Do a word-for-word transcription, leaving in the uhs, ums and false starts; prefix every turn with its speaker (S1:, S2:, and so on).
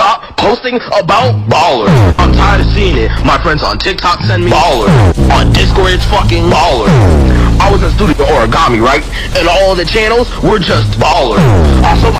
S1: stop posting about baller. I'm tired of seeing it. My friends on TikTok send me baller. On Discord it's fucking baller. I was in studio origami, right? And all the channels were just baller. Also